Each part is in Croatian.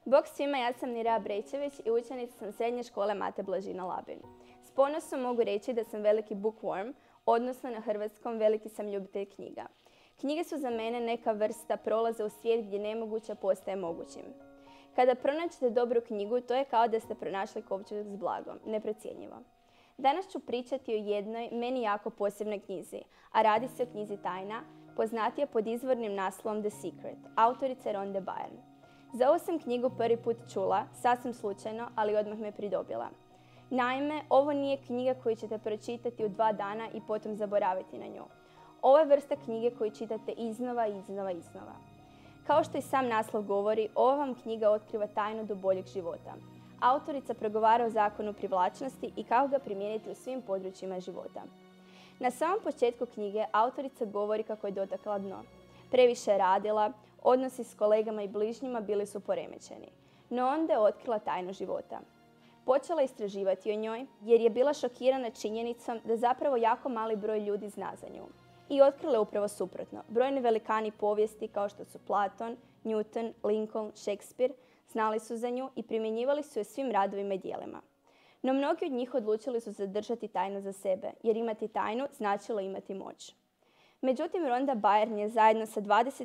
Bog svima, ja sam Nirea Brejčević i učenica sam srednje škole Mate Blažina Labin. S ponosom mogu reći da sam veliki bookworm, odnosno na hrvatskom veliki sam ljubitelj knjiga. Knjige su za mene neka vrsta prolaza u svijet gdje nemoguće postaje mogućim. Kada pronađete dobru knjigu, to je kao da ste pronašli kovčeg s blagom, neprocjenjivo. Danas ću pričati o jednoj, meni jako posebnoj knjizi, a radi se o knjizi Tajna, poznatija pod izvornim naslovom The Secret, autorice Rhonde Byrne. Za ovu sam knjigu prvi put čula, sasvim slučajno, ali odmah me pridobila. Naime, ovo nije knjiga koju ćete pročitati u 2 dana i potom zaboraviti na nju. Ovo je vrsta knjige koju čitate iznova i iznova i iznova. Kao što i sam naslov govori, ova vam knjiga otkriva tajnu do boljeg života. Autorica progovara o zakonu privlačnosti i kako ga primijeniti u svim područjima života. Na samom početku knjige autorica govori kako je dotakla dno. Previše je radila, odnosi s kolegama i bližnjima bili su poremećeni. No onda je otkrila tajnu života. Počela istraživati o njoj jer je bila šokirana činjenicom da zapravo jako mali broj ljudi zna za nju. I otkrila je upravo suprotno. Brojni velikani povijesti kao što su Platon, Newton, Lincoln, Shakespeare znali su za nju i primjenjivali su je svim radovima i djelima. No mnogi od njih odlučili su zadržati tajnu za sebe, jer imati tajnu značilo imati moć. Međutim, Rhonda Byrne je zajedno sa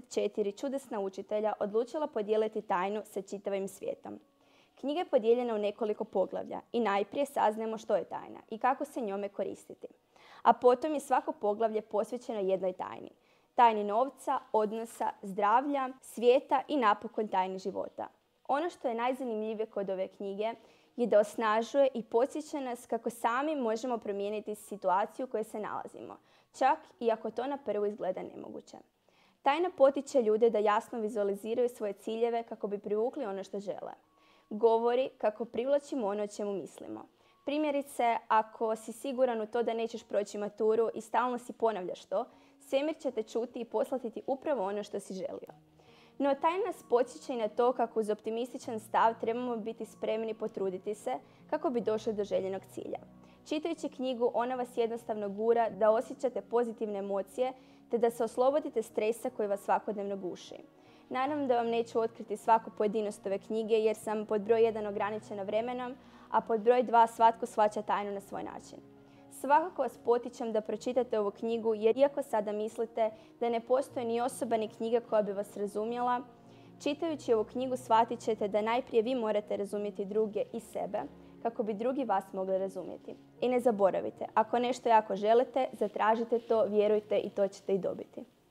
24 čudesna učitelja odlučila podijeliti tajnu sa čitavim svijetom. Knjiga je podijeljena u nekoliko poglavlja i najprije saznajemo što je tajna i kako se njome koristiti. A potom je svako poglavlje posvećeno jednoj tajni. Tajni novca, odnosa, zdravlja, svijeta i napokon tajni života. Ono što je najzanimljivije kod ove knjige je da osnažuje i podsjeća nas kako sami možemo promijeniti situaciju u kojoj se nalazimo, čak i ako to na prvu izgleda nemoguće. Tajna potiče ljude da jasno vizualiziraju svoje ciljeve kako bi privukli ono što žele. Govori kako privlačimo ono o čemu mislimo. Primjerice, ako si siguran u to da nećeš proći maturu i stalno si ponavljaš to, svemir će te čuti i poslati ti upravo ono što si želio. No tajna nas podsjeća i na to kako uz optimističan stav trebamo biti spremni potruditi se kako bi došli do željenog cilja. Čitajući knjigu, ona vas jednostavno gura da osjećate pozitivne emocije te da se oslobodite stresa koji vas svakodnevno guši. Naravno da vam neću otkriti svaku pojedinost ove knjige jer sam pod broj 1 ograničena vremenom, a pod broj 2 svatko shvaća tajnu na svoj način. Svakako vas potičem da pročitate ovu knjigu jer iako sada mislite da ne postoji ni osoba ni knjiga koja bi vas razumjela, čitajući ovu knjigu shvatit ćete da najprije vi morate razumjeti druge i sebe kako bi drugi vas mogli razumjeti. I ne zaboravite, ako nešto jako želite, zatražite to, vjerujte i to ćete i dobiti.